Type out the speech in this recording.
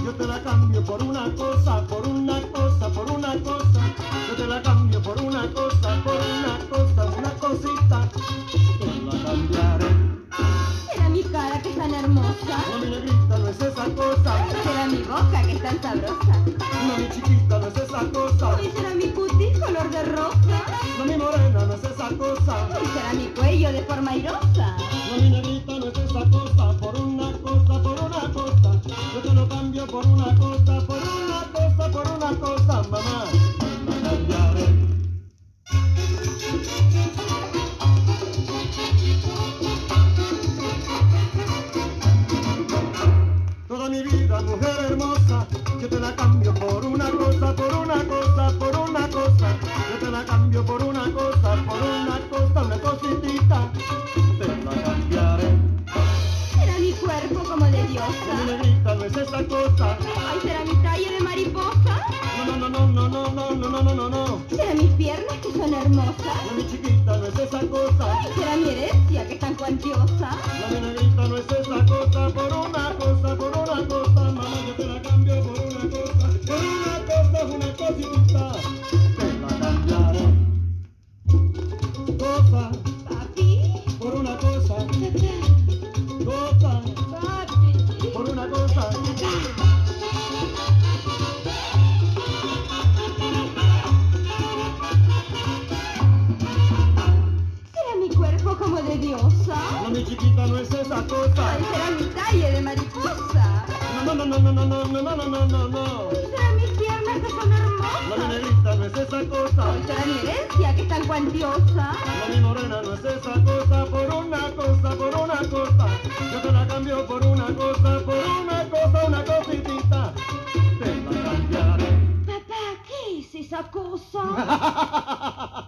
yo te la cambio por una cosa, por una cosa, por una cosa. Yo te la cambio por una cosa, una cosita. Te la cambiaré. ¿Será mi cara que es tan hermosa? No, mi negrita, no es esa cosa. ¿Será mi boca que es tan sabrosa? No, mi chiquita, no es esa cosa. ¿Y será mi cutis color de rosa? No, mi morena, no es esa cosa. ¿Y será mi cuello de forma airosa? No, mi negrita, no es esa cosa. Por una cosa, por una cosa. Yo te lo cambio por una cosa, por una cosa, por una cosa, mamá. Te la cambiaré. Toda mi vida, mujer hermosa, yo te la cambio por una cosa, por una cosa, por una cosa. Yo te la cambio por una cosa, una cositita. Te la cambiaré. ¿Será mi cuerpo como de Mi diosa? negrita, no es esa cosa. ¿Ay, será mi talle de mariposa? No, no, no, no, no, no, no, no, no, no, no. ¿Será mis piernas que son hermosas? No, mi chiquita, no es esa cosa. ¿Ay, será mi herencia que es tan cuantiosa? No, mi negrita, no es esa cosa, por una cosa, por una cosa. Mamá, yo te la cambio por una cosa, una cositita. Te la cambiaré. Cosa, Papi, por una cosa, papá, cosa, papi. por una cosa. ¿Será mi cuerpo como de diosa? No, mi chiquita, no es esa cosa. ¿Ay, será mi talle de mariposa? No, no, no, no, no, no, no, no, no, no, no, no. ¿Será mis piernas que son No, mi hermosas? negrita, no es esa cosa. ¿Ay, será mi herencia que es tan cuantiosa? No, mi morena, no es esa cosa, por una cosa, por una cosa. Yo te la cambio por una cosa, una cositita. Te la cambiaré. Papá, ¿qué es esa cosa?